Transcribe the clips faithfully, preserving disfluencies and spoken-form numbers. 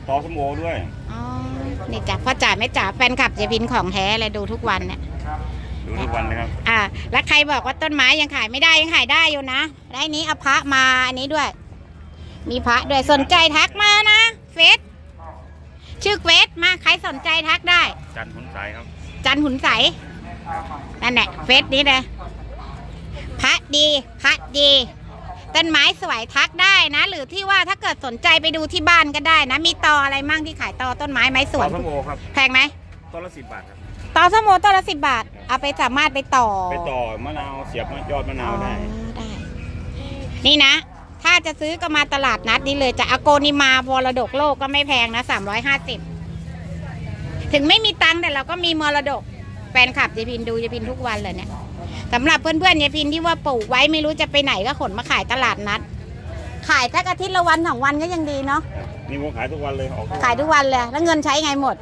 ต่อสมโอด้วยอ๋อนี่จ้ะพ่อจ๋าแม่จ๋าแฟนคลับเจพินของแท้เลยดูทุกวันเนี่ยดูทุกวันนะครับอ่าแล้วใครบอกว่าต้นไม้ยังขายไม่ได้ยังขายได้อยู่นะได้นี้เอาพระมาอันนี้ด้วยมีพระด้วยสนใจทักมานะเฟซชื่อเฟซมาใครสนใจทักได้จันหุนใสครับจันหุนใสนั่นแหละเฟซนี้เลยพระดีพระดีต้นไม้สวยทักได้นะหรือที่ว่าถ้าเกิดสนใจไปดูที่บ้านก็ได้นะมีตออะไรมั่งที่ขายตอต้นไม้ไม้สวนตอส้มโอครับแพงไหมต้นละสิบบาทครับตอส้มโอต้นละสิบบาทเอาไปสามารถไปต่อไปต่อมะนาวเสียบยอดมะนาวได้ได้นี่นะถ้าจะซื้อก็มาตลาดนัดนี้เลยจะอโกนิมามรดกโลกก็ไม่แพงนะสามร้อยห้าสิบถึงไม่มีตังค์แต่เราก็มีมรดกแฟนคลับเจพินดูเจพินทุกวันเลยเนี่ยสำหรับเพื่อนๆเจพินที่ว่าปลูกไว้ไม่รู้จะไปไหนก็ขนมาขายตลาดนัดขายถ้าอาทิตย์ละวันสองวันก็ยังดีเนาะนี่ผมขายทุกวันเลยออกขายทุกวันเลยแล้วเงินใช้ไงหมด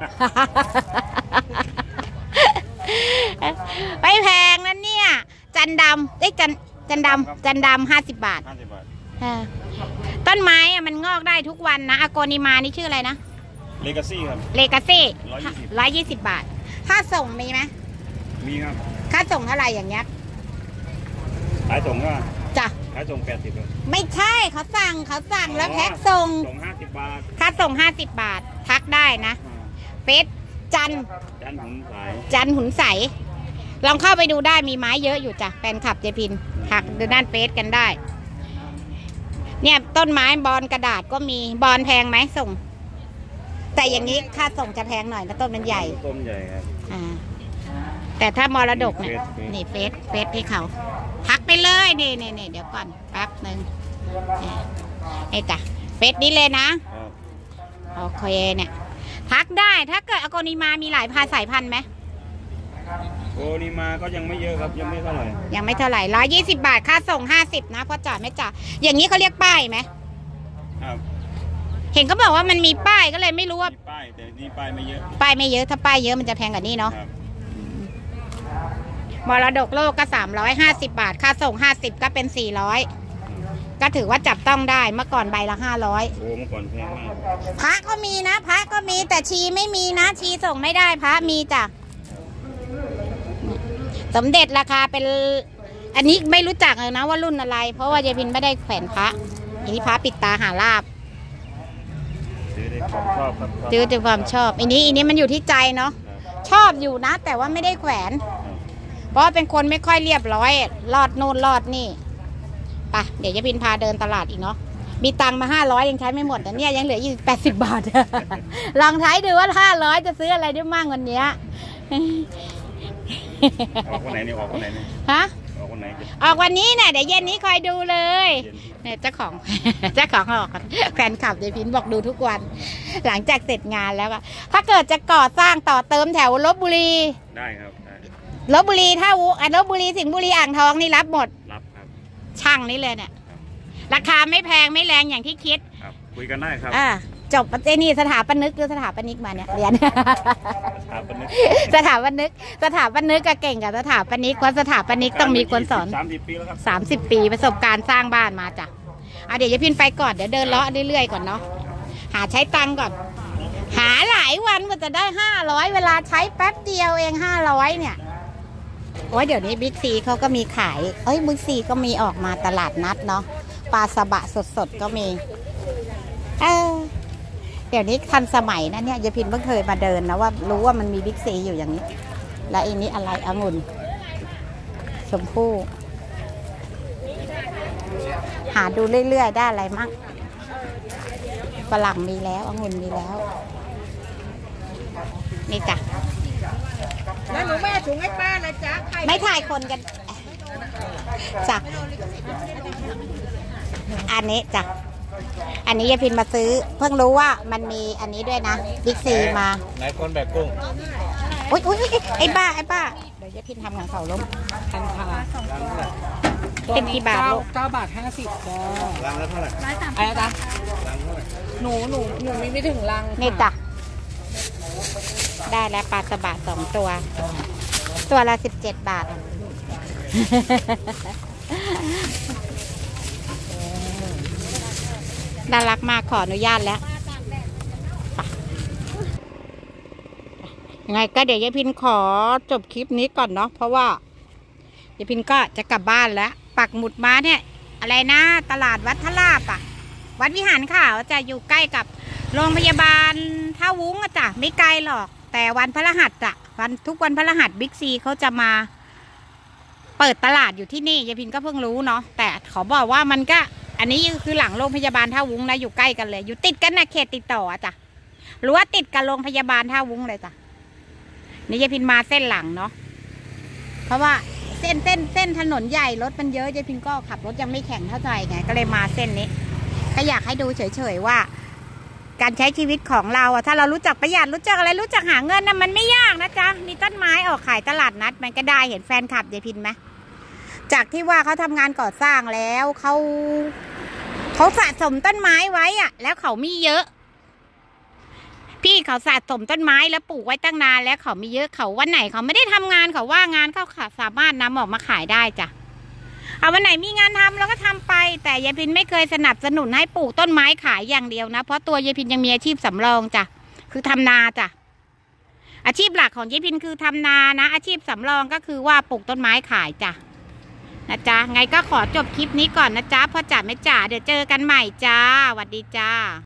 ไม่แพงนั่นเนี่ยจันดำได้จันจันดำจันดำห้าสิบบาทต้นไม้อะมันงอกได้ทุกวันนะอโกนิมานี่ชื่ออะไรนะเลกาซี่ครับเลกาซี่ร้อยยี่สิบบาทค่าส่งมีไหมมีครับค่าส่งเท่าไหร่อย่างเงี้ยขายส่งก็จ้ะขายส่งแปดสิบไม่ใช่เขาสั่งเขาสั่งแล้วแพ็คส่งส่งห้าสิบบาทค่าส่งห้าสิบบาททักได้นะเฟซจันจันหุนใสจันหุนใสลองเข้าไปดูได้มีไม้เยอะอยู่จ้ะแฟนคลับเจพินทักดูด้านเฟซกันได้เนี่ยต้นไม้บอลกระดาษก็มีบอลแพงไหมส่งแต่อย่างนี้ค่าส่งจะแพงหน่อยนะต้นมันใหญ่ต้นใหญ่ครับอ่าแต่ถ้ามรดกเนี่ยนี่เฟซเฟซที่เขาทักไปเลยนี่นี่นี่เดี๋ยวก่อนแป๊บหนึ่งนี่จ้ะเฟซนี้เลยนะโอเคเนี่ยทักได้ถ้าเกิดอโกนิมามีหลายพันสายพันธุ์ไหมโกนิมาก็ยังไม่เยอะครับยังไม่เท่าไหร่ยังไม่เท่าไหร่ร้อยยี่สิบบาทค่าส่งห้าสิบนะพ่อจ๋าไม่จ๋าอย่างนี้เขาเรียกป้ายไหมครับเห็นเขาบอกว่ามันมีป้ายก็เลยไม่รู้ว่าป้ายแต่นี่ป้ายไม่เยอะป้ายไม่เยอะถ้าป้ายเยอะมันจะแพงกว่านี้เนาะมรดกโลกก็สามร้อยห้าสิบบาทค่าส่งห้าสิบก็เป็นสี่ร้อยก็ถือว่าจับต้องได้เมื่อก่อนใบละห้าร้อยโอ้เมื่อก่อนแพงมากพระก็มีนะพระก็มีแต่ชีไม่มีนะชีส่งไม่ได้พระมีจ้ะสมเด็จราคาเป็นอันนี้ไม่รู้จักเลยนะว่ารุ่นอะไรเพราะว่าเจพินไม่ได้แขวนพระอันนี้พระปิดตาหาลาบซื้อด้วยความชอบครับซื้อด้วยความชอบอันนี้อันนี้มันอยู่ที่ใจเนาะชอบอยู่นะแต่ว่าไม่ได้แขวนเพราะเป็นคนไม่ค่อยเรียบร้อยลอดโน่นลอดนี่ไปเดี๋ยวเจพินพาเดินตลาดอีกเนาะมีตังมาห้าร้อยยังใช้ไม่หมดแต่เนี่ยยังเหลืออยู่แปดสิบบาทลองใช้ดูว่าห้าร้อยจะซื้ออะไรได้มั่งวันนี้ออกวันไหนนี่ออกวันไหนนี่ฮะออกวันไหนออกวันนี้เนี่ยเดี๋ยวเย็นนี้คอยดูเลยเนี่ยเจ้าของเจ้าของออกแฟนคลับเจพินบอกดูทุกวันหลังจากเสร็จงานแล้วก็ถ้าเกิดจะก่อสร้างต่อเติมแถวลพบุรีได้ครับลพบุรีถ้าวุลพบุรีสิงห์บุรีอ่างทองนี่รับหมดรับครับช่างนี่เลยเนี่ยราคาไม่แพงไม่แรงอย่างที่คิดครับคุยกันได้ครับอ่าจบประเทศนี่สถาปนิกหรือสถาปนิกมาเนี่ยเรียนสถาปนิกสถาปนิกสถาปนิกก็เก่งกับสถาปนิกเพราะสถาปนิกต้องมีคนสอนสามสิบปีแล้วครับสามสิบปีประสบการณ์สร้างบ้านมาจ้ะอ่ะเดี๋ยวจะพินไปก่อนเดี๋ยวเดินเลาะเรื่อยๆก่อนเนาะหาใช้ตังก่อนหาหลายวันมันจะได้ห้าร้อยเวลาใช้แป๊บเดียวเองห้าร้อยเนี่ยโอ้ยเดี๋ยวนี้บิ๊กซีเขาก็มีขายเอ้ยบิ๊กซีก็มีออกมาตลาดนัดเนาะปลาสบะสดๆก็มีเออเดี๋ยวนี้ทันสมัยนะเนี่ยยายพินเพิ่งเคยมาเดินนะว่ารู้ว่ามันมีบิ๊กซีอยู่อย่างนี้และอันนี้อะไรองุ่นชมพู่หาดูเรื่อยๆได้อะไรมั่งฝรั่งมีแล้วองุ่นมีแล้วนี่จ้ะแล้วหนูแม่ถุงให้ป้าเลยจ้ะไม่ถ่ายคนกันจ้ะอันนี้จ้ะอันนี้ยายพินมาซื้อเพิ่งรู้ว่ามันมีอันนี้ด้วยนะบิ๊กซีมาไหนคนแบบกุ้งอุ้ยอุ้ยไอ้บ้าไอ้บ้าเดี๋ยวยายพินทำงานเขาล้มทันค่ะเป็นกี่บาทลูกเก้าบาทห้าสิบจ้าลังแล้วเท่าไหร่อะไรจ้ะหนูหนูหนูมีไม่ถึงลังนี่จ้ะได้แล้วปลาสบะสองตัวตัวละสิบเจ็ดบาทน่ารักมากขออนุญาตแล้วยังไงก็เดี๋ยวยายพินขอจบคลิปนี้ก่อนเนาะเพราะว่ายายพินก็จะกลับบ้านแล้วปักหมุดมาเนี่ยอะไรนะตลาดวัดทลาบอ่ะวัดวิหารขาวจะอยู่ใกล้กับโรงพยาบาลท่าวุ้งอะจ้ะไม่ไกลหรอกแต่วันพฤหัสอะวันทุกวันพฤหัสบิ๊กซีเขาจะมาเปิดตลาดอยู่ที่นี่ยายพินก็เพิ่งรู้เนาะแต่ขอบอกว่ามันก็อันนี้คือหลังโรงพยาบาลท่าวุ้งนะอยู่ใกล้กันเลยอยู่ติดกันนะเขตติดต่อจ้ะหรือว่าติดกับโรงพยาบาลท่าวุ้งเลยจ้ะนี่ยายพินมาเส้นหลังเนาะเพราะว่าเส้นเส้นเส้นถนนใหญ่รถมันเยอะยายพินก็ขับรถยังไม่แข็งเท่าไหร่ไงก็เลยมาเส้นนี้ก็อยากให้ดูเฉยๆว่าการใช้ชีวิตของเราอะถ้าเรารู้จักประหยัดรู้จักอะไรรู้จักหาเงินนะมันไม่ยากนะจ๊ะมีต้นไม้ออกขายตลาดนัดมันก็ได้เห็นแฟนคลับยายพินไหมจากที่ว่าเขาทำงานก่อสร้างแล้วเขาเขาสะสมต้นไม้ไว้อะแล้วเขามีเยอะพี่เขาสะสมต้นไม้แล้วปลูกไว้ตั้งนานแล้วเขามีเยอะเขาวันไหนเขาไม่ได้ทำงานเขาว่างงานเขาสามารถนำออกมาขายได้จ้ะเอาวันไหนมีงานทำเราก็ทำไปแต่ยายพินไม่เคยสนับสนุนให้ปลูกต้นไม้ขายอย่างเดียวนะเพราะตัวยายพินยังมีอาชีพสำรองจ้ะคือทำนาจ้ะอาชีพหลักของยายพินคือทำนานะอาชีพสำรองก็คือว่าปลูกต้นไม้ขายจ้ะนะจ๊ะไงก็ขอจบคลิปนี้ก่อนนะจ๊ะพ่อจ๋าแม่จ๋าเดี๋ยวเจอกันใหม่จ้าสวัสดีจ้า